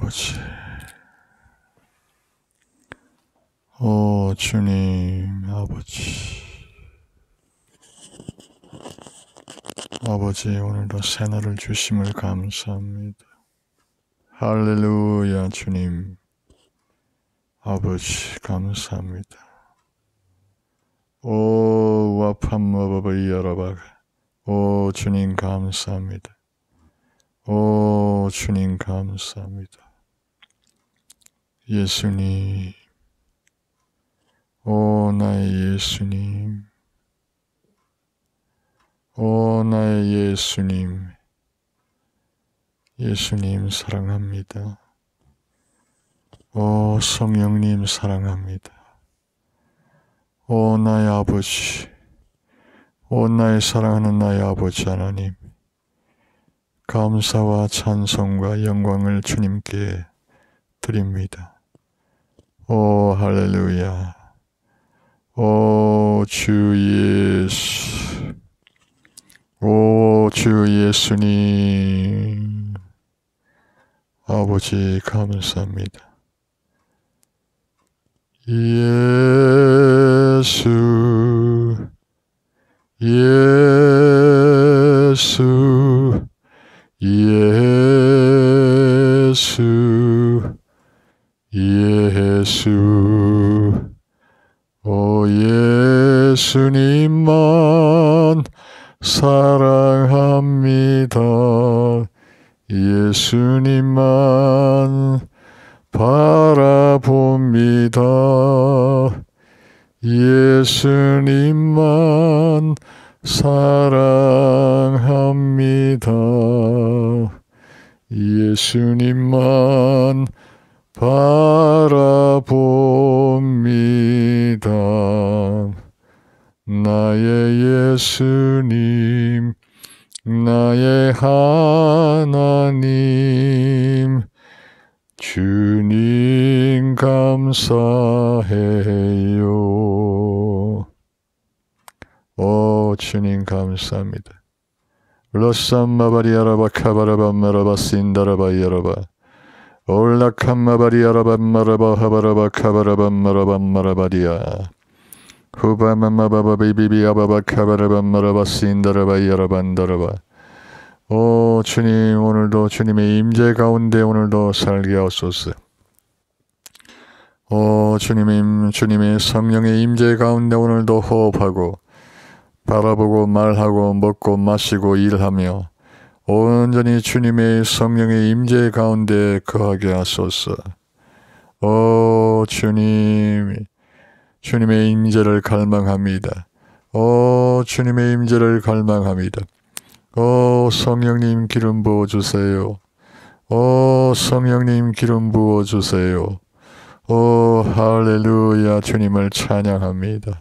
아버지, 오 주님 아버지 오늘도 새날을 주심을 감사합니다. 할렐루야. 주님 아버지 감사합니다. 오 와팜마바바이 여러바, 오 주님 감사합니다. 오 주님 감사합니다. 예수님, 오 나의 예수님, 오 나의 예수님, 예수님 사랑합니다. 오 성령님 사랑합니다. 오 나의 아버지, 오 나의 사랑하는 나의 아버지 하나님, 감사와 찬송과 영광을 주님께 드립니다. 오 할렐루야. 오 주 예수, 오 주 예수님, 아버지 감사합니다. 예수, 예수, 예수, 예수, 오 예수님만 사랑합니다. 예수님만 바라봅니다. 예수님만 사랑합니다. 예수님만 바라봅니다. 나의 예수님, 나의 하나님, 주님 감사해요. 오 주님 감사합니다. 로삼마바리아라바 카바라밤마라바 신다라바이아라바 올라캄마바리아라밤마라바 하바라바 카바라밤마라밤마라바리아 후바맘마바바비비비아바바 카바라밤마라바 신다라바이아라반다라바. 오 주님, 오늘도 주님의 임재 가운데 오늘도 살게 하옵소서. 오 주님의 성령의 임재 가운데 오늘도 호흡하고 바라보고 말하고 먹고 마시고 일하며 온전히 주님의 성령의 임재 가운데 거하게 하소서. 오 주님의 임재를 갈망합니다. 오 주님의 임재를 갈망합니다. 오 성령님 기름 부어주세요. 오 성령님 기름 부어주세요. 오 할렐루야. 주님을 찬양합니다.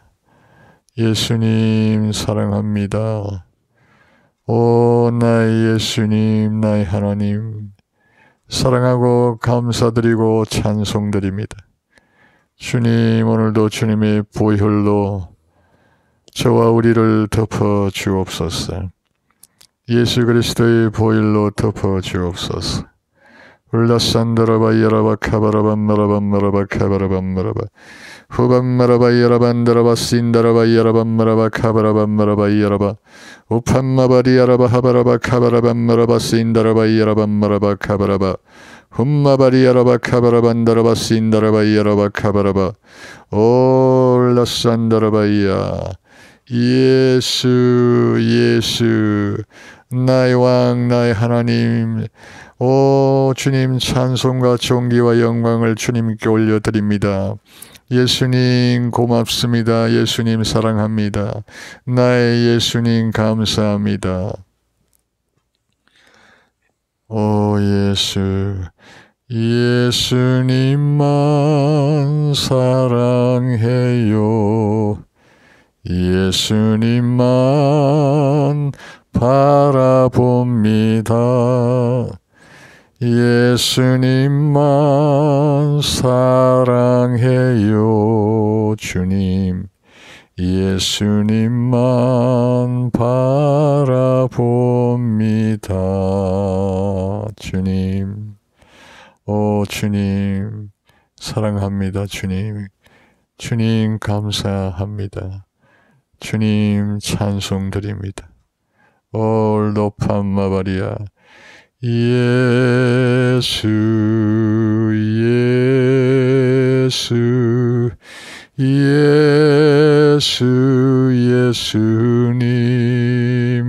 예수님 사랑합니다. 오 나의 예수님, 나의 하나님 사랑하고 감사드리고 찬송드립니다. 주님, 오늘도 주님의 보혈로 저와 우리를 덮어 주옵소서. 예수 그리스도의 보혈로 덮어 주옵소서. 울라산다라바이아라바 카바라밤마라밤마라바 카바라밤마라바 후밤마라바이아라반다라바 신다라바이아라밤마라바 카바라밤마라바이아라바 우판마바리아라바 하바라바 카바라밤마라바 신다라바이아라밤마라바 카바라바 훔마바리아라바 카바라반다라바 신다라바이아라바 카바라바 올라산다라바이아. 예수, 예수, 나의 왕, 나의 하나님, 오 주님 찬송과 존귀와 영광을 주님께 올려드립니다. 예수님 고맙습니다. 예수님 사랑합니다. 나의 예수님 감사합니다. 오 예수, 예수님만 사랑해요. 예수님만 바라봅니다. 예수님만 사랑해요. 주님, 예수님만 바라봅니다. 주님, 오 주님 사랑합니다. 주님 감사합니다. 주님 찬송드립니다. 오 로팜마바리아 예수 예수님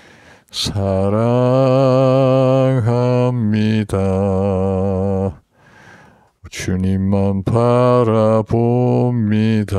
사랑합니다. 주님만 바라봅니다.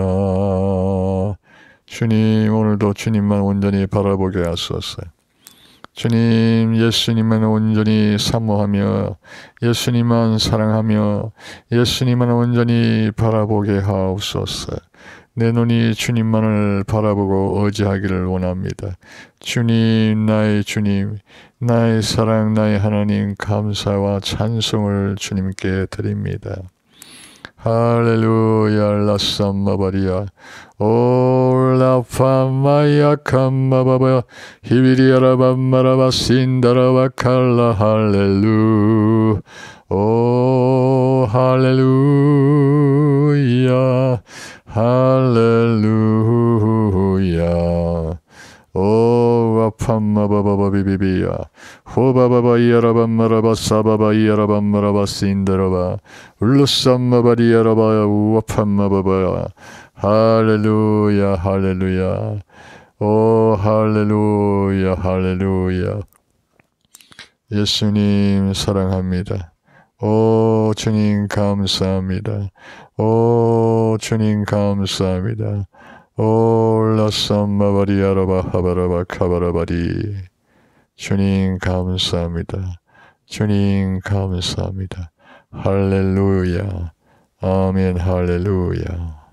주님 오늘도 주님만 온전히 바라보게 하소서. 주님 예수님만 온전히 사모하며 예수님만 사랑하며 예수님만 온전히 바라보게 하옵소서. 내 눈이 주님만을 바라보고 의지하기를 원합니다. 주님 나의 주님 나의 사랑 나의 하나님 감사와 찬송을 주님께 드립니다. 할렐루야 라삼마바리아 올라파마야 캄마바바 히비리아라밤마라바 신다라바 칼라 할렐루 오 할렐루야 할렐루야 오 아팜마바바바 비비비야 호바바바 이야라밤마라바 사바바 이야라밤마라바 신다라바 울루삼마바리야라바 우아팜마바바 할렐루야 할렐루야 오 할렐루야 할렐루야 예수님 사랑합니다. 오 주님 감사합니다. 오 주님 감사합니다. 올라삼마바리아라바 하바라바 카바라바리 주님 감사합니다. 주님 감사합니다. 할렐루야 아멘 할렐루야.